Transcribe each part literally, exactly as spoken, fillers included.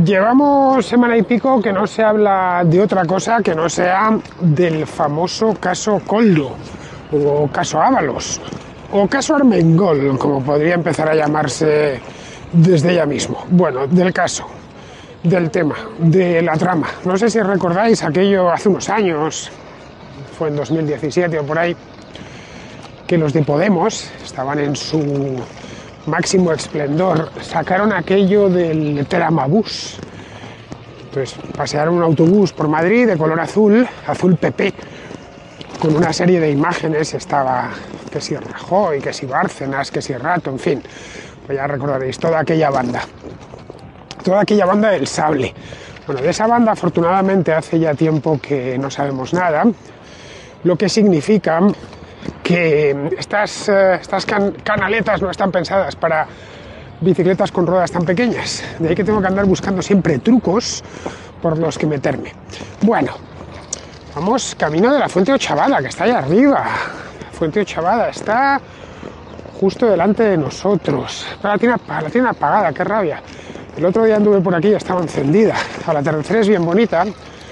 Llevamos semana y pico que no se habla de otra cosa que no sea del famoso caso Koldo, o caso Ábalos, o caso Armengol, como podría empezar a llamarse desde ya mismo. Bueno, del caso, del tema, de la trama. No sé si recordáis aquello hace unos años, fue en dos mil diecisiete o por ahí, que los de Podemos estaban en su máximo esplendor, sacaron aquello del Teramabús. Entonces pasearon un autobús por Madrid de color azul, azul P P, con una serie de imágenes. Estaba que si Rajoy, que si Bárcenas, que si Rato, en fin, pues ya recordaréis toda aquella banda, toda aquella banda del sable. Bueno, de esa banda afortunadamente hace ya tiempo que no sabemos nada, lo que significa que estas, uh, estas can canaletas no están pensadas para bicicletas con ruedas tan pequeñas. De ahí que tengo que andar buscando siempre trucos por los que meterme. Bueno, vamos camino de la Fuente Ochavada, que está ahí arriba. La Fuente Ochavada está justo delante de nosotros. Pero la tiene, la tiene apagada, qué rabia. El otro día anduve por aquí y estaba encendida. Al atardecer es bien bonita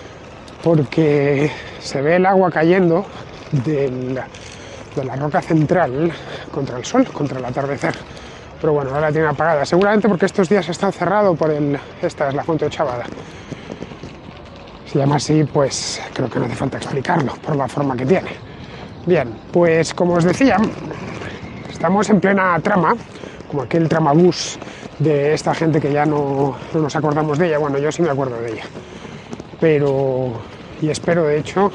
porque se ve el agua cayendo del... de la roca central contra el sol, contra el atardecer. Pero bueno, ahora la tiene apagada, seguramente porque estos días está cerrado por el... esta es la Fuente Ochavada. Se llama así, pues creo que no hace falta explicarlo, por la forma que tiene. Bien, pues como os decía, estamos en plena trama, como aquel tramabús de esta gente que ya no, no nos acordamos de ella. Bueno, yo sí me acuerdo de ella. Pero, y espero de hecho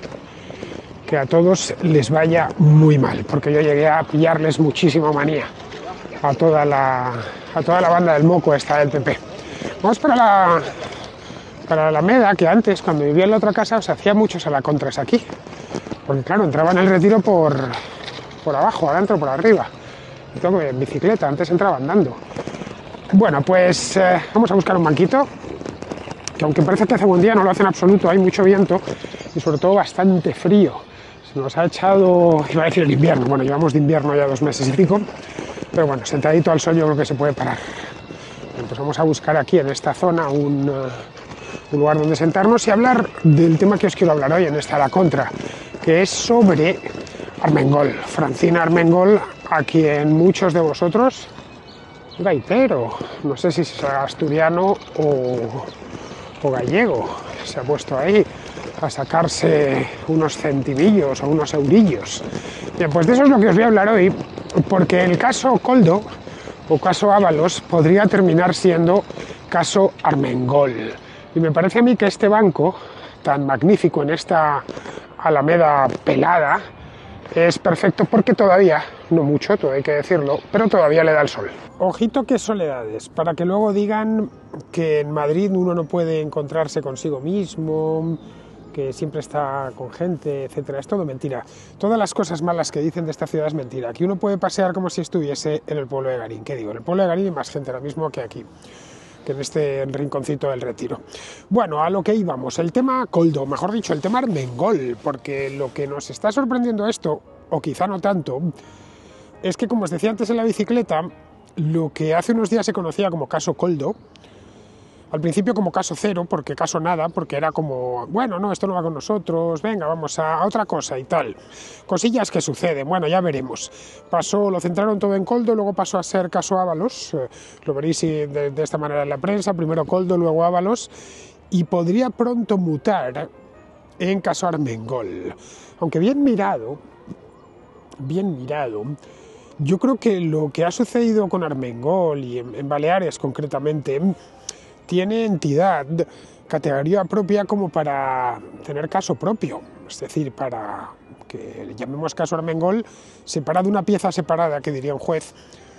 que a todos les vaya muy mal, porque yo llegué a pillarles muchísima manía a toda la, a toda la banda del moco esta del P P. Vamos para la, para la Alameda, que antes, cuando vivía en la otra casa, os hacía muchos a la contras aquí, porque claro, entraba en el Retiro por, por abajo, adentro, por arriba. Y tengo que en bicicleta, antes entraba andando. Bueno, pues eh, vamos a buscar un banquito, que aunque parece que hace buen día, no lo hace en absoluto, hay mucho viento y sobre todo bastante frío. Se nos ha echado, iba a decir el invierno, bueno, llevamos de invierno ya dos meses y pico, pero bueno, sentadito al sol yo creo que se puede parar. Bueno, pues vamos a buscar aquí en esta zona un, uh, un lugar donde sentarnos y hablar del tema que os quiero hablar hoy en esta La Contra, que es sobre Armengol, Francina Armengol, a quien muchos de vosotros, gaitero, no sé si es asturiano o, o gallego, se ha puesto ahí a sacarse unos centimillos o unos eurillos. Bien, pues de eso es lo que os voy a hablar hoy, porque el caso Koldo o caso Ábalos podría terminar siendo caso Armengol. Y me parece a mí que este banco, tan magnífico en esta Alameda pelada, es perfecto porque todavía, no mucho, todo hay que decirlo, pero todavía le da el sol. Ojito que soledades, para que luego digan que en Madrid uno no puede encontrarse consigo mismo, que siempre está con gente, etcétera. Es todo mentira. Todas las cosas malas que dicen de esta ciudad es mentira. Aquí uno puede pasear como si estuviese en el pueblo de Garín. ¿Qué digo? En el pueblo de Garín hay más gente ahora mismo que aquí, que en este rinconcito del Retiro. Bueno, a lo que íbamos. El tema Koldo, mejor dicho, el tema Armengol, porque lo que nos está sorprendiendo esto, o quizá no tanto, es que, como os decía antes en la bicicleta, lo que hace unos días se conocía como caso Koldo, al principio como caso cero, porque caso nada, porque era como, bueno, no, esto no va con nosotros, venga, vamos a, a otra cosa y tal. Cosillas que suceden, bueno, ya veremos. Pasó, lo centraron todo en Koldo, luego pasó a ser caso Ábalos, eh, lo veréis de, de esta manera en la prensa, primero Koldo, luego Ábalos, y podría pronto mutar en caso Armengol. Aunque bien mirado, bien mirado, yo creo que lo que ha sucedido con Armengol y en, en Baleares concretamente, tiene entidad, categoría propia como para tener caso propio, es decir, para que llamemos caso Armengol, separado, una pieza separada, que diría un juez,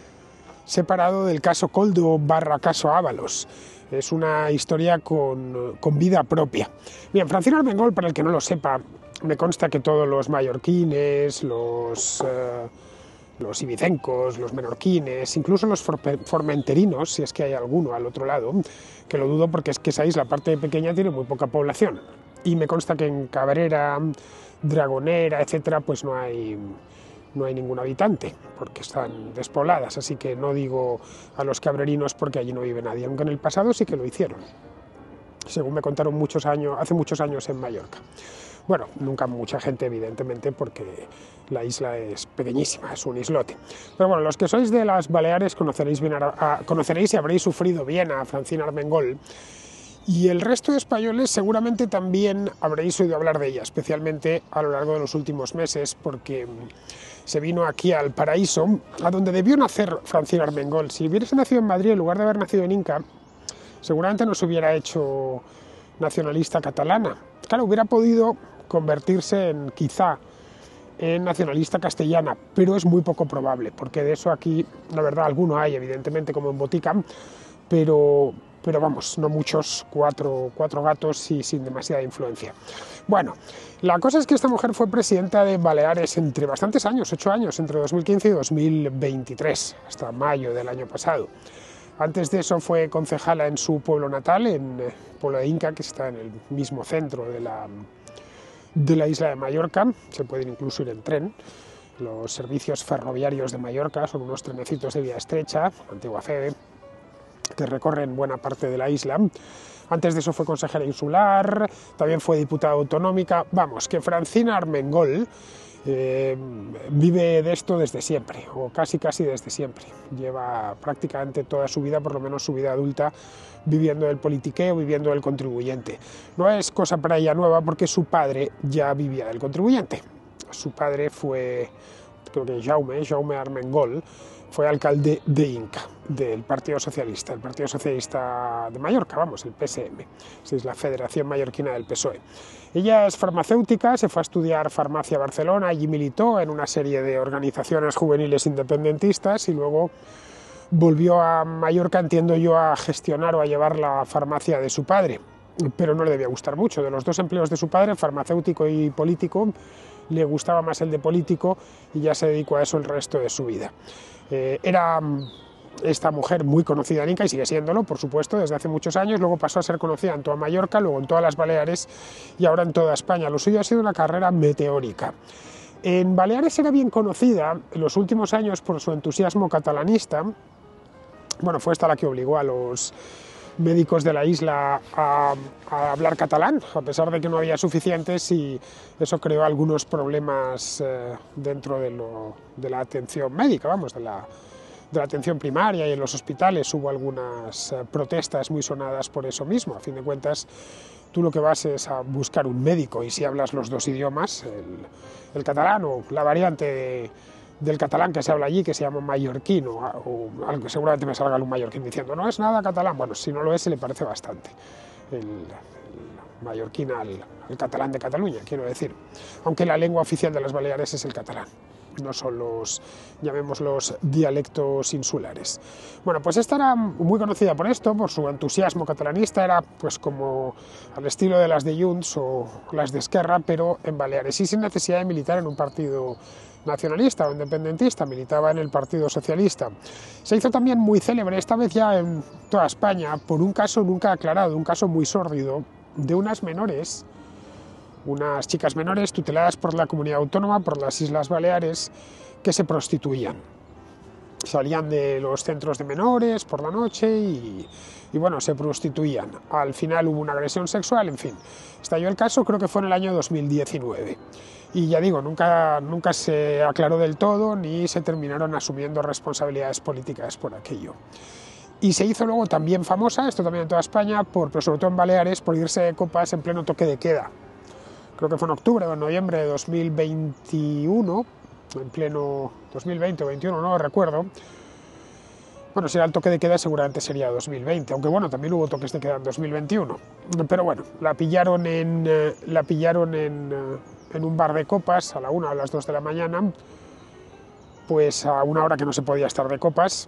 separado del caso Koldo barra caso Ábalos. Es una historia con, con vida propia. Bien, Francina Armengol, para el que no lo sepa, me consta que todos los mallorquines, los... Uh, los ibicencos, los menorquines, incluso los formenterinos, si es que hay alguno al otro lado, que lo dudo porque es que esa isla, parte pequeña, tiene muy poca población. Y me consta que en Cabrera, Dragonera, etcétera, pues no hay, no hay ningún habitante, porque están despobladas, así que no digo a los cabrerinos porque allí no vive nadie, aunque en el pasado sí que lo hicieron, según me contaron muchos años, hace muchos años en Mallorca. Bueno, nunca mucha gente, evidentemente, porque la isla es pequeñísima, es un islote. Pero bueno, los que sois de las Baleares conoceréis, bien a, a, conoceréis y habréis sufrido bien a Francina Armengol, y el resto de españoles seguramente también habréis oído hablar de ella, especialmente a lo largo de los últimos meses, porque se vino aquí al paraíso, a donde debió nacer Francina Armengol. Si hubiese nacido en Madrid en lugar de haber nacido en Inca, seguramente no se hubiera hecho nacionalista catalana. Claro, hubiera podido convertirse en, quizá, en nacionalista castellana, pero es muy poco probable, porque de eso aquí, la verdad, alguno hay, evidentemente, como en Botica, pero, pero vamos, no muchos, cuatro, cuatro gatos y sin demasiada influencia. Bueno, la cosa es que esta mujer fue presidenta de Baleares entre bastantes años, ocho años, entre dos mil quince y dos mil veintitrés, hasta mayo del año pasado. Antes de eso fue concejala en su pueblo natal, en el pueblo de Inca, que está en el mismo centro de la, de la isla de Mallorca. Se puede incluso ir en tren. Los servicios ferroviarios de Mallorca son unos trenecitos de vía estrecha, antigua Feve, que recorren buena parte de la isla. Antes de eso fue consejera insular, también fue diputada autonómica. Vamos, que Francina Armengol Eh, vive de esto desde siempre, o casi casi desde siempre. Lleva prácticamente toda su vida, por lo menos su vida adulta, viviendo del politiqueo, viviendo del contribuyente. No es cosa para ella nueva porque su padre ya vivía del contribuyente. Su padre fue, creo que Jaume, Jaume Armengol, fue alcalde de Inca, del Partido Socialista, el Partido Socialista de Mallorca, vamos, el P S M, es la Federación Mallorquina del P S O E. Ella es farmacéutica, se fue a estudiar farmacia a Barcelona, allí militó en una serie de organizaciones juveniles independentistas y luego volvió a Mallorca, entiendo yo, a gestionar o a llevar la farmacia de su padre, pero no le debía gustar mucho. De los dos empleos de su padre, farmacéutico y político, le gustaba más el de político y ya se dedicó a eso el resto de su vida. Eh, era esta mujer muy conocida en Inca y sigue siéndolo, por supuesto, desde hace muchos años. Luego pasó a ser conocida en toda Mallorca, luego en todas las Baleares y ahora en toda España. Lo suyo ha sido una carrera meteórica. En Baleares era bien conocida en los últimos años por su entusiasmo catalanista. Bueno, fue esta la que obligó a los médicos de la isla a, a hablar catalán, a pesar de que no había suficientes, y eso creó algunos problemas eh, dentro de, lo, de la atención médica, vamos, de la, de la atención primaria y en los hospitales. Hubo algunas eh, protestas muy sonadas por eso mismo. A fin de cuentas, tú lo que vas es a buscar un médico, y si hablas los dos idiomas, el, el catalán o la variante de, del catalán que se habla allí, que se llama mallorquín, o, o algo, seguramente me salga un mallorquín diciendo no es nada catalán. Bueno, si no lo es, se le parece bastante el, el mallorquín al, al catalán de Cataluña, quiero decir, aunque la lengua oficial de las Baleares es el catalán, no son los, llamémoslos, dialectos insulares. Bueno, pues esta era muy conocida por esto, por su entusiasmo catalanista. Era pues como al estilo de las de Junts o las de Esquerra, pero en Baleares, y sin necesidad de militar en un partido nacionalista o independentista. Militaba en el Partido Socialista. Se hizo también muy célebre, esta vez ya en toda España, por un caso nunca aclarado, un caso muy sórdido, de unas menores, unas chicas menores tuteladas por la comunidad autónoma, por las Islas Baleares, que se prostituían. Salían de los centros de menores por la noche y, y bueno, se prostituían. Al final hubo una agresión sexual, en fin. Estalló el caso, creo que fue en el año dos mil diecinueve. Y ya digo, nunca, nunca se aclaró del todo ni se terminaron asumiendo responsabilidades políticas por aquello. Y se hizo luego también famosa, esto también en toda España, por, pero sobre todo en Baleares, por irse de copas en pleno toque de queda. Creo que fue en octubre o en noviembre de dos mil veintiuno, en pleno dos mil veinte o veintiuno, no lo recuerdo. Bueno, si era el toque de queda seguramente sería dos mil veinte, aunque bueno, también hubo toques de queda en dos mil veintiuno. Pero bueno, la pillaron en, eh, la pillaron en, eh, en un bar de copas a la una o a las dos de la mañana, pues a una hora que no se podía estar de copas,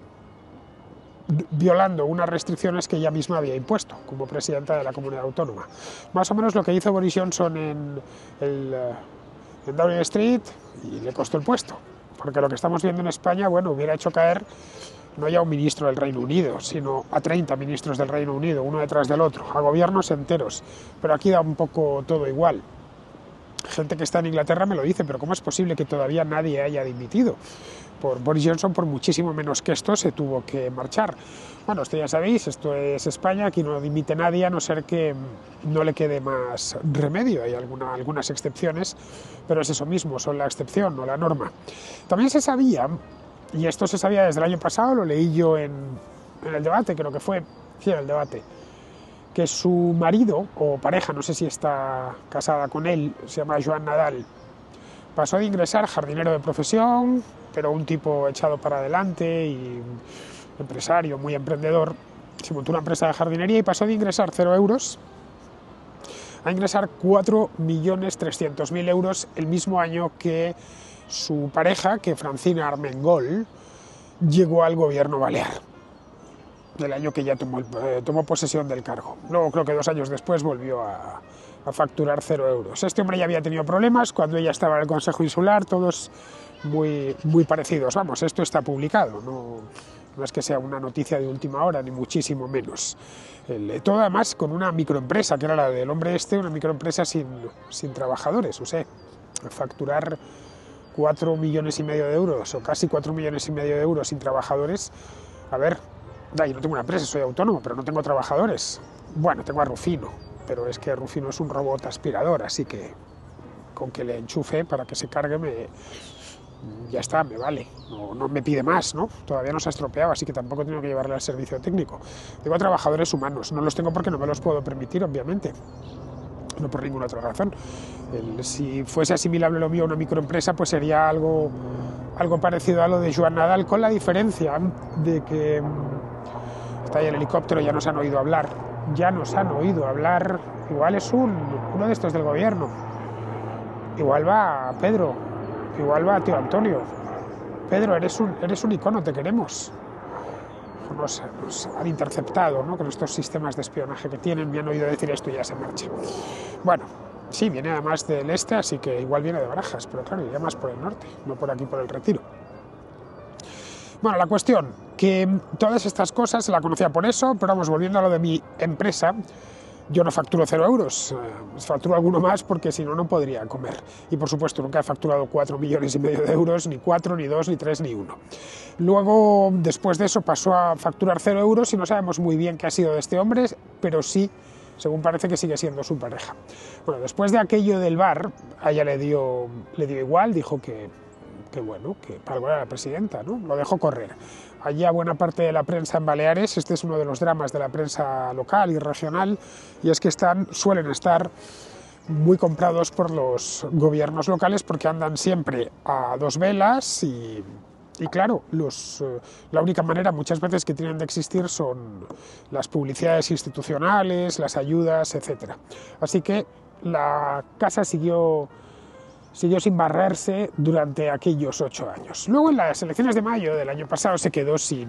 violando unas restricciones que ella misma había impuesto como presidenta de la comunidad autónoma. Más o menos lo que hizo Boris Johnson en, el, en Downing Street, y le costó el puesto, porque lo que estamos viendo en España, bueno, hubiera hecho caer no ya a un ministro del Reino Unido, sino a treinta ministros del Reino Unido, uno detrás del otro, a gobiernos enteros, pero aquí da un poco todo igual. gente que está en Inglaterra me lo dice, pero ¿cómo es posible que todavía nadie haya dimitido? Por Boris Johnson, por muchísimo menos que esto, se tuvo que marchar. Bueno, esto ya sabéis, esto es España, aquí no dimite nadie a no ser que no le quede más remedio. Hay alguna, algunas excepciones, pero es eso mismo, son la excepción, no la norma. También se sabía, y esto se sabía desde el año pasado, lo leí yo en, en el debate, creo que fue, sí, en el debate, que su marido o pareja, no sé si está casada con él, se llama Joan Nadal, pasó de ingresar jardinero de profesión, pero un tipo echado para adelante y empresario, muy emprendedor, se montó una empresa de jardinería y pasó de ingresar cero euros a ingresar cuatro millones trescientos mil euros el mismo año que su pareja, que Francina Armengol, llegó al gobierno balear, del año que ya tomó, eh, tomó posesión del cargo. Luego creo que dos años después volvió a, a facturar cero euros. Este hombre ya había tenido problemas cuando ella estaba en el Consejo Insular, todos muy, muy parecidos. Vamos, esto está publicado, no, no es que sea una noticia de última hora, ni muchísimo menos. El, todo además con una microempresa, que era la del hombre este, una microempresa sin, sin trabajadores, o sea, facturar cuatro millones y medio de euros, o casi cuatro millones y medio de euros sin trabajadores. A ver, yo no tengo una empresa, soy autónomo, pero no tengo trabajadores. Bueno, tengo a Rufino, pero es que Rufino es un robot aspirador, así que con que le enchufe para que se cargue, me, ya está, me vale. No, no me pide más, ¿no? Todavía no se ha estropeado, así que tampoco tengo que llevarle al servicio técnico. Tengo trabajadores humanos, no los tengo porque no me los puedo permitir, obviamente. No por ninguna otra razón. El, si fuese asimilable lo mío a una microempresa, pues sería algo, algo parecido a lo de Joan Nadal, con la diferencia de que está ahí el helicóptero, ya nos han oído hablar, ya nos han oído hablar, igual es un, uno de estos del gobierno, igual va Pedro, igual va tío Antonio. Pedro, eres un, eres un icono, te queremos. Nos, nos han interceptado, ¿no? Con estos sistemas de espionaje que tienen, me han oído decir esto y ya se marcha. Bueno, sí, viene además del este, así que igual viene de Barajas, pero claro, iría más por el norte, no por aquí por el Retiro. Bueno, la cuestión, que todas estas cosas se la conocía por eso, pero vamos, volviendo a lo de mi empresa, yo no facturo cero euros, eh, facturo alguno más porque si no, no podría comer. Y por supuesto, nunca he facturado cuatro millones y medio de euros, ni cuatro, ni dos, ni tres, ni uno. Luego, después de eso, pasó a facturar cero euros y no sabemos muy bien qué ha sido de este hombre, pero sí, según parece que sigue siendo su pareja. Bueno, después de aquello del bar, a ella le dio, le dio igual, dijo que, que bueno, que para algo era la presidenta, ¿no? Lo dejó correr. Allá buena parte de la prensa en Baleares, este es uno de los dramas de la prensa local y regional, y es que están, suelen estar muy comprados por los gobiernos locales porque andan siempre a dos velas y, y claro, los, la única manera muchas veces que tienen de existir son las publicidades institucionales, las ayudas, etcétera. Así que la casa siguió... siguió sin barrerse durante aquellos ocho años. Luego en las elecciones de mayo del año pasado se quedó sin,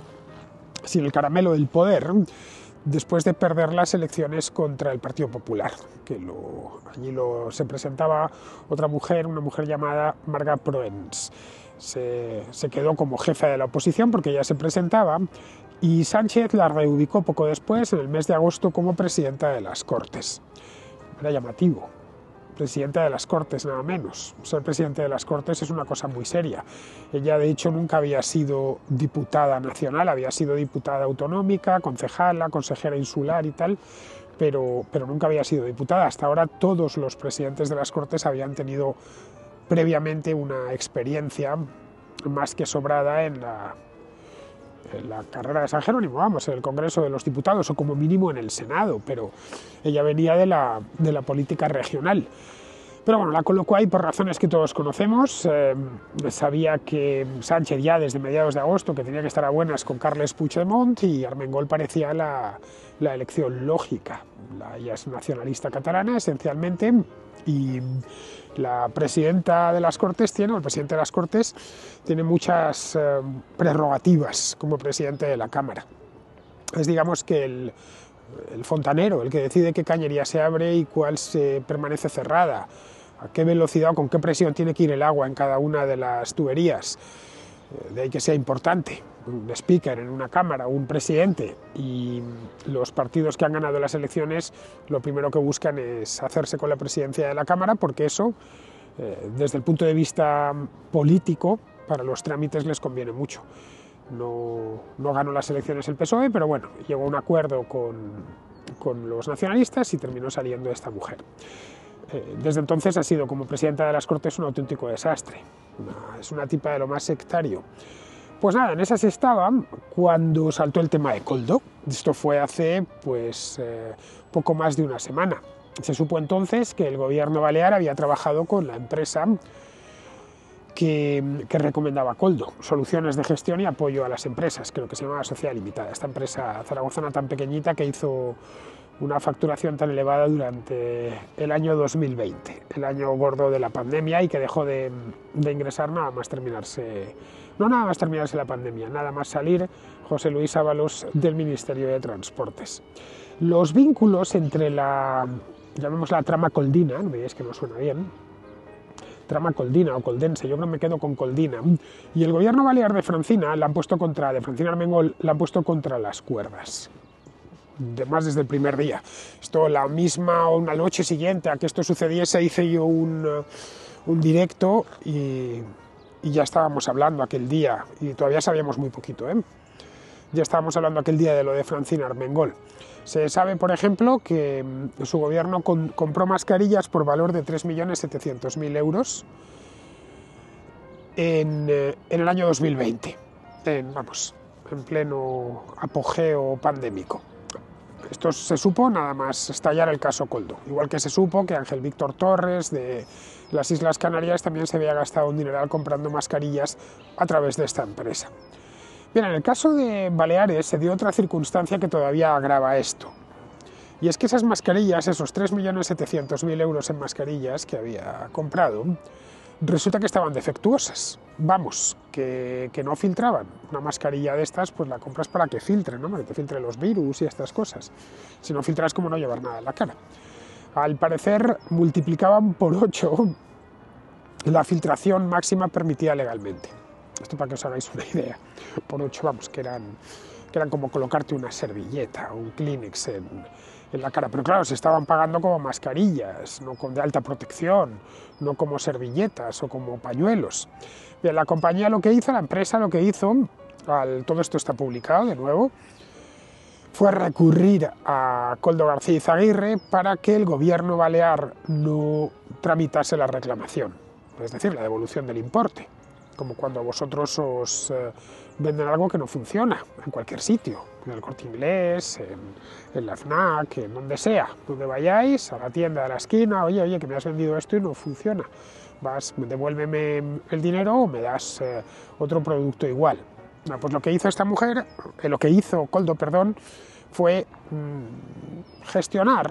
sin el caramelo del poder después de perder las elecciones contra el Partido Popular, que lo, allí lo, se presentaba otra mujer, una mujer llamada Marga Proens. Se, se quedó como jefa de la oposición porque ella se presentaba y Sánchez la reubicó poco después, en el mes de agosto, como presidenta de las Cortes. Era llamativo. Presidenta de las Cortes, nada menos. Ser presidente de las Cortes es una cosa muy seria. Ella, de hecho, nunca había sido diputada nacional, había sido diputada autonómica, concejala, consejera insular y tal, pero, pero nunca había sido diputada. Hasta ahora todos los presidentes de las Cortes habían tenido previamente una experiencia más que sobrada en la, en la carrera de San Jerónimo, vamos, en el Congreso de los Diputados o como mínimo en el Senado, pero ella venía de la, de la política regional. Pero bueno, la colocó ahí por razones que todos conocemos. Eh, sabía que Sánchez ya desde mediados de agosto que tenía que estar a buenas con Carles Puigdemont y Armengol parecía la, la elección lógica. La, ella es nacionalista catalana esencialmente y la presidenta de las Cortes tiene, o el presidente de las Cortes tiene muchas eh, prerrogativas como presidente de la Cámara. Es digamos que el, el fontanero, el que decide qué cañería se abre y cuál se permanece cerrada, a qué velocidad o con qué presión tiene que ir el agua en cada una de las tuberías, de ahí que sea importante. un speaker en una cámara, un presidente, y los partidos que han ganado las elecciones lo primero que buscan es hacerse con la presidencia de la Cámara, porque eso, eh, desde el punto de vista político, para los trámites les conviene mucho. No, no ganó las elecciones el P S O E, pero bueno, llegó a un acuerdo con, con los nacionalistas y terminó saliendo esta mujer. Eh, desde entonces ha sido, como presidenta de las Cortes, un auténtico desastre. Una, es una tipa de lo más sectario. Pues nada, en esas estaba cuando saltó el tema de Koldo. Esto fue hace pues eh, poco más de una semana. Se supo entonces que el gobierno balear había trabajado con la empresa que, que recomendaba Koldo, soluciones de gestión y apoyo a las empresas, creo que se llamaba Sociedad Limitada, esta empresa zaragozana tan pequeñita que hizo una facturación tan elevada durante el año dos mil veinte, el año gordo de la pandemia, y que dejó de, de ingresar nada más terminarse, no nada más terminarse la pandemia, nada más salir José Luis Ábalos del Ministerio de Transportes. Los vínculos entre la, llamémosla trama coldina, no veis que no suena bien, trama coldina o coldense, yo creo que me quedo con coldina, y el gobierno balear de Francina la han puesto contra, de Francina Armengol, la han puesto contra las cuerdas. Además, desde el primer día. Esto, la misma o una noche siguiente a que esto sucediese, hice yo un, un directo y, y ya estábamos hablando aquel día, y todavía sabíamos muy poquito, ¿eh? Ya estábamos hablando aquel día de lo de Francina Armengol. Se sabe, por ejemplo, que su gobierno con, compró mascarillas por valor de tres millones setecientos mil euros en, en el año dos mil veinte, en, vamos, en pleno apogeo pandémico. Esto se supo nada más estallar el caso Koldo, igual que se supo que Ángel Víctor Torres de las Islas Canarias también se había gastado un dineral comprando mascarillas a través de esta empresa. Bien, en el caso de Baleares se dio otra circunstancia que todavía agrava esto, y es que esas mascarillas, esos tres millones setecientos mil euros en mascarillas que había comprado, resulta que estaban defectuosas, vamos, que, que no filtraban. Una mascarilla de estas, pues la compras para que filtre, ¿no? Para que te filtre los virus y estas cosas. Si no filtras, como no llevar nada en la cara. Al parecer, multiplicaban por ocho la filtración máxima permitida legalmente. Esto para que os hagáis una idea. Por ocho, vamos, que eran, que eran como colocarte una servilleta o un Kleenex en, en la cara, pero claro, se estaban pagando como mascarillas, no con de alta protección, no como servilletas o como pañuelos. Bien, la compañía lo que hizo, la empresa lo que hizo, al, todo esto está publicado de nuevo, fue recurrir a Koldo García Izaguirre para que el gobierno balear no tramitase la reclamación, es decir, la devolución del importe, como cuando a vosotros os eh, venden algo que no funciona en cualquier sitio, en el Corte Inglés, en, en la FNAC, en donde sea, donde vayáis, a la tienda de la esquina, oye, oye, que me has vendido esto y no funciona, vas, devuélveme el dinero o me das eh, otro producto igual. No, pues lo que hizo esta mujer, eh, lo que hizo Koldo, perdón, fue mmm, gestionar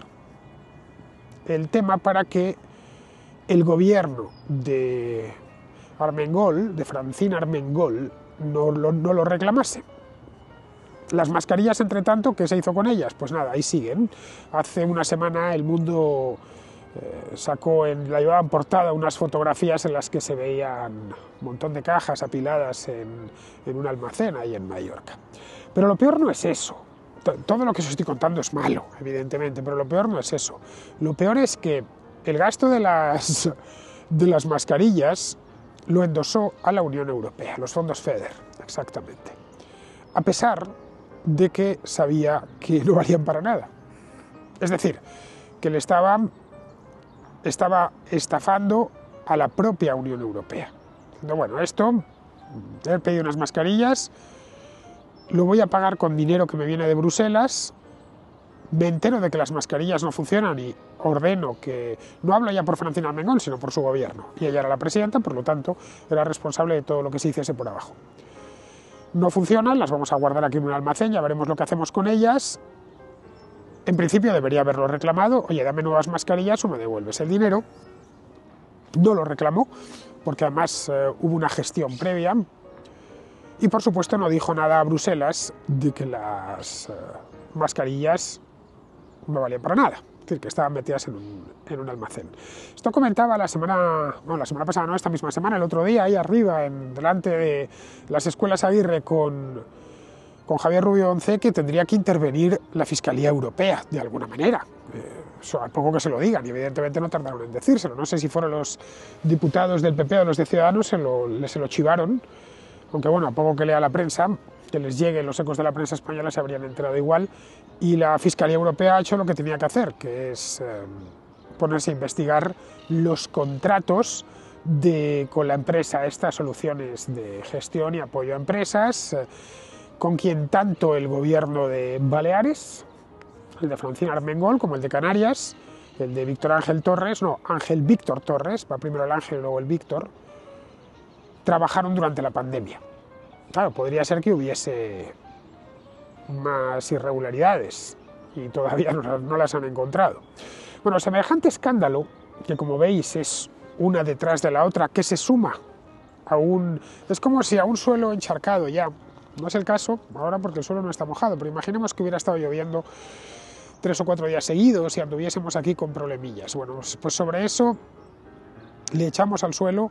el tema para que el gobierno de Armengol, de Francina Armengol, no lo, no lo reclamase. Las mascarillas, entre tanto, ¿qué se hizo con ellas? Pues nada, ahí siguen. Hace una semana El Mundo eh, sacó, en, la llevaban portada, unas fotografías en las que se veían un montón de cajas apiladas en, en un almacén ahí en Mallorca. Pero lo peor no es eso. Todo lo que os estoy contando es malo, evidentemente, pero lo peor no es eso. Lo peor es que el gasto de las, de las mascarillas lo endosó a la Unión Europea, los fondos FEDER, exactamente, a pesar de que sabía que no valían para nada. Es decir, que le estaba, estaba estafando a la propia Unión Europea. Diciendo, bueno, esto, he pedido unas mascarillas, lo voy a pagar con dinero que me viene de Bruselas, me entero de que las mascarillas no funcionan y ordeno que, no hablo ya por Francina Armengol, sino por su gobierno, y ella era la presidenta, por lo tanto, era responsable de todo lo que se hiciese por abajo. No funcionan, las vamos a guardar aquí en un almacén, ya veremos lo que hacemos con ellas. En principio debería haberlo reclamado, oye, dame nuevas mascarillas o me devuelves el dinero. No lo reclamó, porque además eh, hubo una gestión previa, y por supuesto no dijo nada a Bruselas de que las eh, mascarillas no valían para nada. decir, que estaban metidas en un, en un almacén. Esto comentaba la semana, bueno, la semana pasada, no, esta misma semana, el otro día, ahí arriba, en, delante de las escuelas Aguirre, con, con Javier Rubio Once, que tendría que intervenir la Fiscalía Europea, de alguna manera. Eh, eso, a poco que se lo digan, y evidentemente no tardaron en decírselo. No sé si fueron los diputados del P P o los de Ciudadanos, se lo, se lo chivaron, aunque bueno, a poco que lea la prensa, que les lleguen los ecos de la prensa española, se habrían enterado igual, y la Fiscalía Europea ha hecho lo que tenía que hacer, que es eh, ponerse a investigar los contratos de, con la empresa, estas soluciones de gestión y apoyo a empresas, eh, con quien tanto el gobierno de Baleares, el de Francina Armengol, como el de Canarias, el de Víctor Ángel Torres, no, Ángel Víctor Torres, va primero el Ángel y luego el Víctor, trabajaron durante la pandemia. Claro, podría ser que hubiese más irregularidades y todavía no, no las han encontrado. Bueno, semejante escándalo, que como veis es una detrás de la otra, que se suma a un... es como si a un suelo encharcado ya, no es el caso ahora porque el suelo no está mojado, pero imaginemos que hubiera estado lloviendo tres o cuatro días seguidos y anduviésemos aquí con problemillas. Bueno, pues sobre eso le echamos al suelo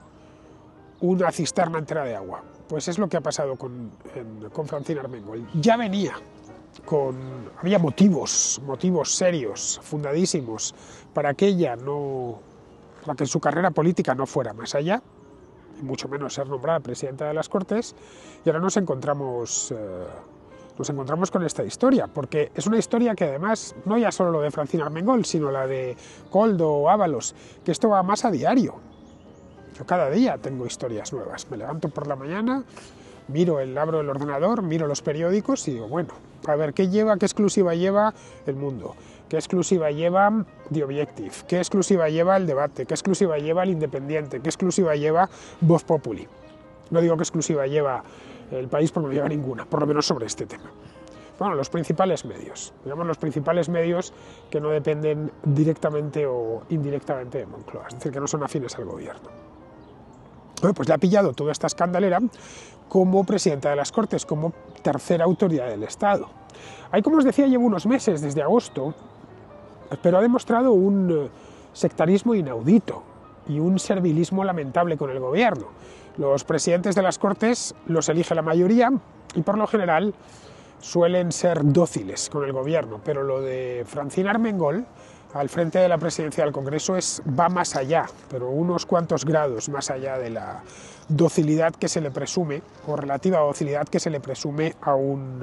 una cisterna entera de agua. Pues es lo que ha pasado con, en, con Francina Armengol. Ya venía con... había motivos, motivos serios, fundadísimos, para que ella no... para que su carrera política no fuera más allá, y mucho menos ser nombrada presidenta de las Cortes, y ahora nos encontramos... Eh, nos encontramos con esta historia, porque es una historia que además, no ya solo lo de Francina Armengol, sino la de Koldo o Ábalos, que esto va más a diario. Yo cada día tengo historias nuevas. Me levanto por la mañana, miro el, abro el ordenador, miro los periódicos y digo, bueno, a ver, ¿qué lleva, qué exclusiva lleva El Mundo? ¿Qué exclusiva lleva The Objective? ¿Qué exclusiva lleva El Debate? ¿Qué exclusiva lleva El Independiente? ¿Qué exclusiva lleva Voz Populi? No digo qué exclusiva lleva El País porque no lleva ninguna, por lo menos sobre este tema. Bueno, los principales medios, digamos los principales medios que no dependen directamente o indirectamente de Moncloa, es decir, que no son afines al gobierno. Bueno, pues le ha pillado toda esta escandalera como presidenta de las Cortes, como tercera autoridad del Estado. Ahí, como os decía, llevo unos meses, desde agosto, pero ha demostrado un sectarismo inaudito y un servilismo lamentable con el gobierno. Los presidentes de las Cortes los elige la mayoría y por lo general suelen ser dóciles con el gobierno, pero lo de Francina Armengol al frente de la presidencia del Congreso es, va más allá, pero unos cuantos grados más allá de la docilidad que se le presume, o relativa docilidad que se le presume a un,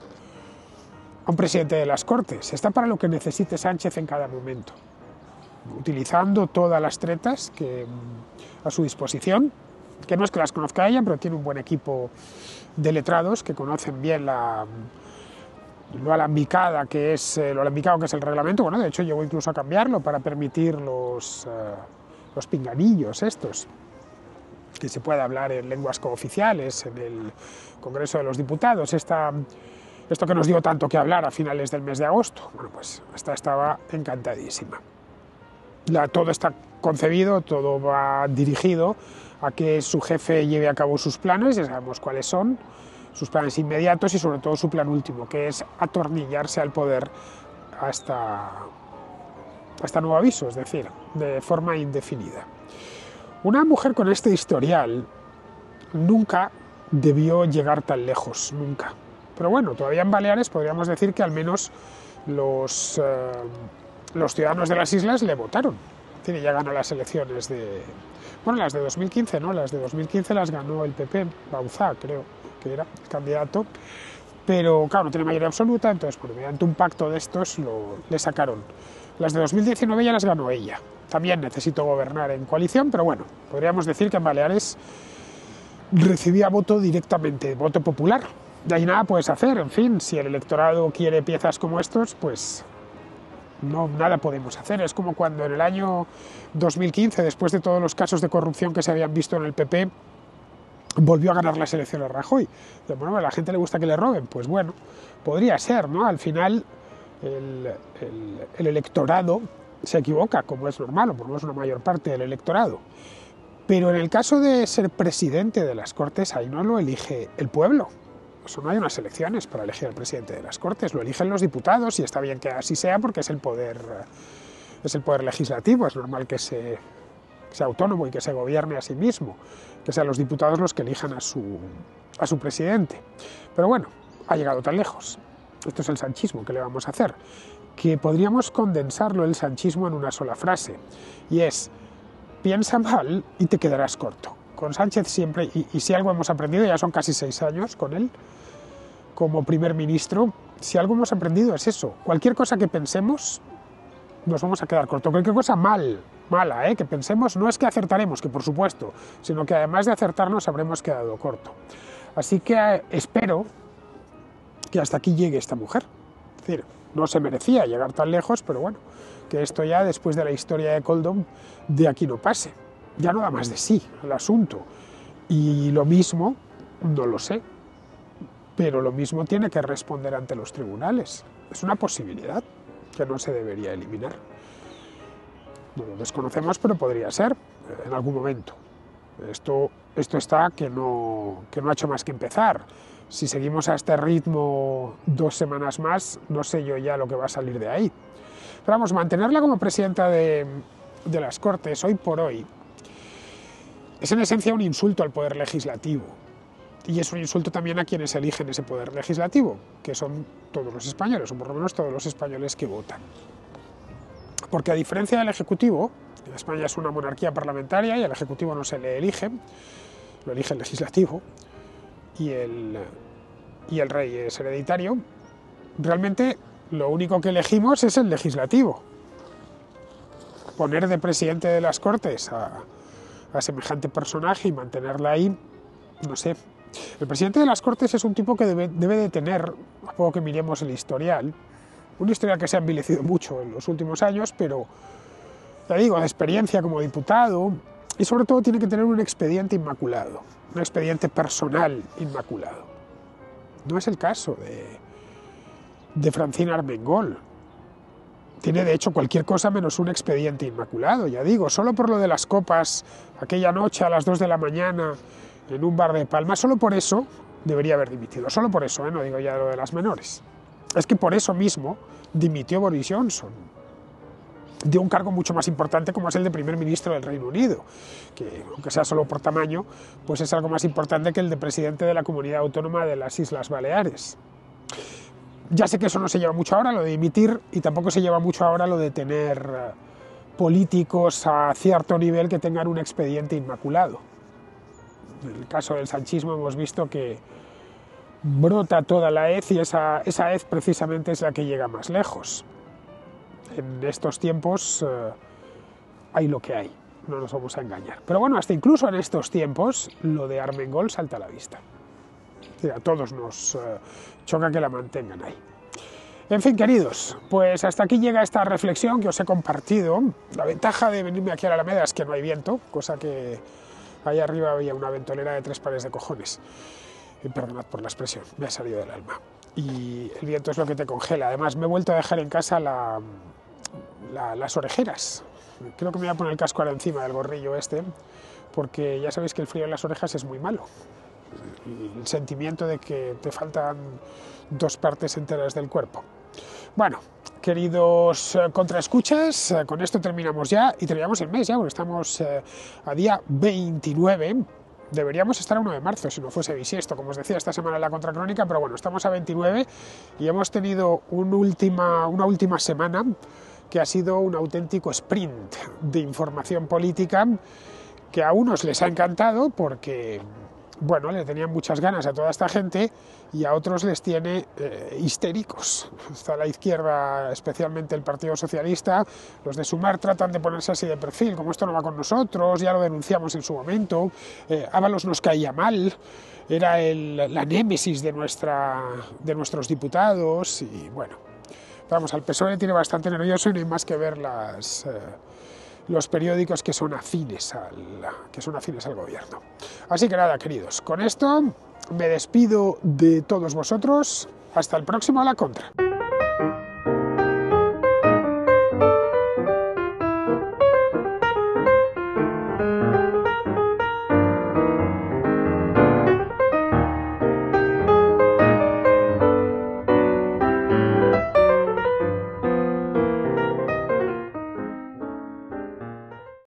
uh, a un presidente de las Cortes. Está para lo que necesite Sánchez en cada momento, utilizando todas las tretas que, a su disposición, que no es que las conozca ella, pero tiene un buen equipo de letrados que conocen bien la... lo alambicada que es lo alambicado que es el reglamento. Bueno, de hecho llegó incluso a cambiarlo para permitir los, uh, los pinganillos estos, que se puede hablar en lenguas cooficiales en el Congreso de los Diputados. Esta, esto que nos dio tanto que hablar a finales del mes de agosto, bueno, pues esta estaba encantadísima. La, todo está concebido, todo va dirigido a que su jefe lleve a cabo sus planes, ya sabemos cuáles son, sus planes inmediatos y sobre todo su plan último, que es atornillarse al poder hasta, hasta nuevo aviso, es decir, de forma indefinida. Una mujer con este historial nunca debió llegar tan lejos, nunca. Pero bueno, todavía en Baleares podríamos decir que al menos los, eh, los ciudadanos de las islas le votaron. Es decir, ya ganó las elecciones de... Bueno, las de dos mil quince, ¿no? Las de dos mil quince las ganó el P P, Bauzá, creo que era el candidato, pero claro, no tiene mayoría absoluta, entonces bueno, mediante un pacto de estos lo, le sacaron. Las de dos mil diecinueve ya las ganó ella. También necesito gobernar en coalición, pero bueno, podríamos decir que en Baleares recibía voto directamente, voto popular. De ahí nada puedes hacer, en fin, si el electorado quiere piezas como estos, pues no, nada podemos hacer. Es como cuando en el año dos mil quince, después de todos los casos de corrupción que se habían visto en el P P, volvió a ganar las elecciones Rajoy. Bueno, a la gente le gusta que le roben, pues bueno, podría ser, ¿no? Al final el, el, el electorado se equivoca, como es normal, o por lo menos una mayor parte del electorado. Pero en el caso de ser presidente de las Cortes, ahí no lo elige el pueblo, Eso no hay unas elecciones para elegir al presidente de las Cortes, lo eligen los diputados y está bien que así sea porque es el poder, es el poder legislativo, es normal que, se, que sea autónomo y que se gobierne a sí mismo, que sean los diputados los que elijan a su, a su presidente. Pero bueno, ha llegado tan lejos. Esto es el sanchismo, ¿qué le vamos a hacer? Que podríamos condensarlo el sanchismo en una sola frase, y es: piensa mal y te quedarás corto. Con Sánchez siempre, y, y si algo hemos aprendido, ya son casi seis años con él como primer ministro, si algo hemos aprendido es eso: cualquier cosa que pensemos nos vamos a quedar corto, cualquier cosa mal, mala, ¿eh? que pensemos, no es que acertaremos, que por supuesto, sino que además de acertarnos habremos quedado corto. Así que eh, espero que hasta aquí llegue esta mujer. Es decir, no se merecía llegar tan lejos, pero bueno, que esto ya después de la historia de Coldo, de aquí no pase. Ya no da más de sí el asunto. Y lo mismo, no lo sé, pero lo mismo tiene que responder ante los tribunales. Es una posibilidad que no se debería eliminar. No lo desconocemos, pero podría ser en algún momento. Esto, esto está que no, que no ha hecho más que empezar. Si seguimos a este ritmo dos semanas más, no sé yo ya lo que va a salir de ahí. Pero vamos, mantenerla como presidenta de, de las Cortes hoy por hoy es en esencia un insulto al poder legislativo. Y es un insulto también a quienes eligen ese poder legislativo, que son todos los españoles, o por lo menos todos los españoles que votan. Porque a diferencia del Ejecutivo, España es una monarquía parlamentaria y al Ejecutivo no se le elige, lo elige el Legislativo, y el, y el rey es hereditario, realmente lo único que elegimos es el Legislativo. Poner de presidente de las Cortes a, a semejante personaje y mantenerla ahí, no sé. El presidente de las Cortes es un tipo que debe, debe de tener, a poco que miremos el historial, un historial que se ha envilecido mucho en los últimos años, pero, ya digo, de experiencia como diputado, y sobre todo tiene que tener un expediente inmaculado, un expediente personal inmaculado. No es el caso de, de Francina Armengol. Tiene, de hecho, cualquier cosa menos un expediente inmaculado, ya digo, solo por lo de las copas, aquella noche a las dos de la mañana, en un bar de Palma, solo por eso debería haber dimitido, solo por eso, ¿eh? No digo ya lo de las menores. Es que por eso mismo dimitió Boris Johnson, de un cargo mucho más importante como es el de primer ministro del Reino Unido, que aunque sea solo por tamaño, pues es algo más importante que el de presidente de la Comunidad Autónoma de las Islas Baleares. Ya sé que eso no se lleva mucho ahora, lo de dimitir, y tampoco se lleva mucho ahora lo de tener políticos a cierto nivel que tengan un expediente inmaculado. En el caso del sanchismo hemos visto que brota toda la hez y esa, esa hez precisamente es la que llega más lejos. En estos tiempos eh, hay lo que hay, no nos vamos a engañar. Pero bueno, hasta incluso en estos tiempos lo de Armengol salta a la vista. O sea, a todos nos eh, choca que la mantengan ahí. En fin, queridos, pues hasta aquí llega esta reflexión que os he compartido. La ventaja de venirme aquí a la Alameda es que no hay viento, cosa que ahí arriba había una ventolera de tres pares de cojones. Y perdonad por la expresión, me ha salido del alma. Y el viento es lo que te congela. Además, me he vuelto a dejar en casa la, la, las orejeras. Creo que me voy a poner el casco ahora encima del gorrillo este, porque ya sabéis que el frío en las orejas es muy malo. El sentimiento de que te faltan dos partes enteras del cuerpo. Bueno, queridos eh, contraescuchas, eh, con esto terminamos ya y terminamos el mes ya, porque estamos eh, a día veintinueve. Deberíamos estar a uno de marzo si no fuese bisiesto, como os decía esta semana en la contracrónica, pero bueno, estamos a veintinueve y hemos tenido un última, una última semana que ha sido un auténtico sprint de información política que a unos les ha encantado porque, bueno, le tenían muchas ganas a toda esta gente y a otros les tiene eh, histéricos. Está a la izquierda, especialmente el Partido Socialista, los de Sumar tratan de ponerse así de perfil, como esto no va con nosotros, ya lo denunciamos en su momento, eh, Ábalos nos caía mal, era el, la némesis de, nuestra, de nuestros diputados y bueno, vamos, al P S O E le tiene bastante nervioso y no hay más que ver las... Eh, los periódicos que son afines al, que son afines al gobierno. Así que nada, queridos, con esto me despido de todos vosotros. Hasta el próximo A la Contra.